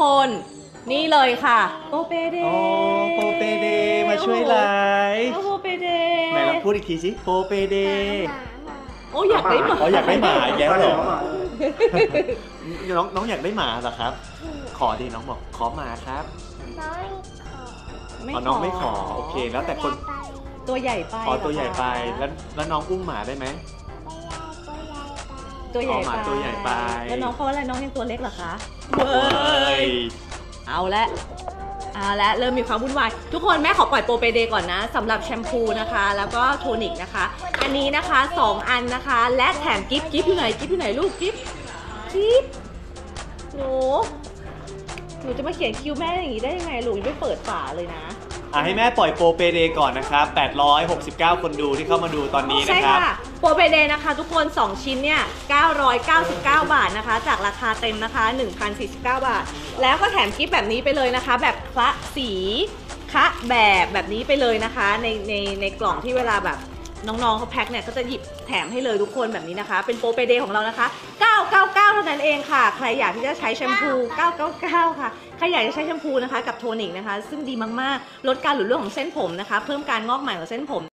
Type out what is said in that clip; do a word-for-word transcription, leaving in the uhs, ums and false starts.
คนนี่เลยค่ะโปเปเดโอ้โปเปเดมาช่วยไลฟ์โปเปเดไหนลองพูดอีกทีสิโปเปเดโอ้อยากได้หมาอ๋ออยากได้หมาอีกแล้วเหรอน้องน้องอยากได้หมาเหรอครับ ขอดิน้องบอกขอหมาครับน้อยขออ๋อน้องไม่ขอโอเค แล้วแต่คนตัวใหญ่ไปอ๋อตัวใหญ่ไปเหรอคะแล้วแล้วน้องอุ้มหมาได้ไหมตัวใหญ่อ๋อหมาตัวใหญ่ไปแล้วน้องเขาอะไรน้องยังตัวเล็กเหรอคะเฮ้ยเอาละเอาละเริ่มมีความวุ่นวายทุกคนแม่ขอปล่อยโปรเปเดก่อนนะสำหรับแชมพูนะคะ แล้วก็โทนิกนะคะ อันนี้นะคะสองอันนะคะ และแถมกิฟต์กิฟต์อยู่ไหนกิฟต์อยู่ไหนลูกกิฟต์กิฟต์หนูหนูจะมาเขียนคิวแม่อย่างนี้ได้ยังไงลูกยังไม่เปิดฝาเลยนะอ่ะให้แม่ปล่อยโปรเปเดก่อนนะครับแปดร้อยหกสิบเก้าคนดูที่เข้ามาดูตอนนี้ใช่นะครับค่ะโปรเปเดนะคะ ทุกคนสองชิ้นเนี่ยเก้าร้อยเก้าสิบเก้าบาทนะคะ จากราคาเต็มนะคะหนึ่งพันสี่สิบเก้าบาท แล้วก็แถมกิฟต์แบบนี้ไปเลยนะคะ แบบคละสีคะแบบแบบนี้ไปเลยนะคะ ในในในกล่องที่เวลาแบบน้องๆเขาแพ็คเนี่ยก็จะหยิบแถมให้เลยทุกคนแบบนี้นะคะ เป็นโปรเปเดของเรานะคะเก้าเก้าเก้าเท่านั้นเองค่ะ ใครอยากที่จะใช้แชมพูเก้าเก้าเก้าค่ะใครอยากจะใช้แชมพูนะคะกับโทนิกนะคะ ซึ่งดีมากๆลดการหลุดร่วงของเส้นผมนะคะ เพิ่มการงอกใหม่ของเส้นผม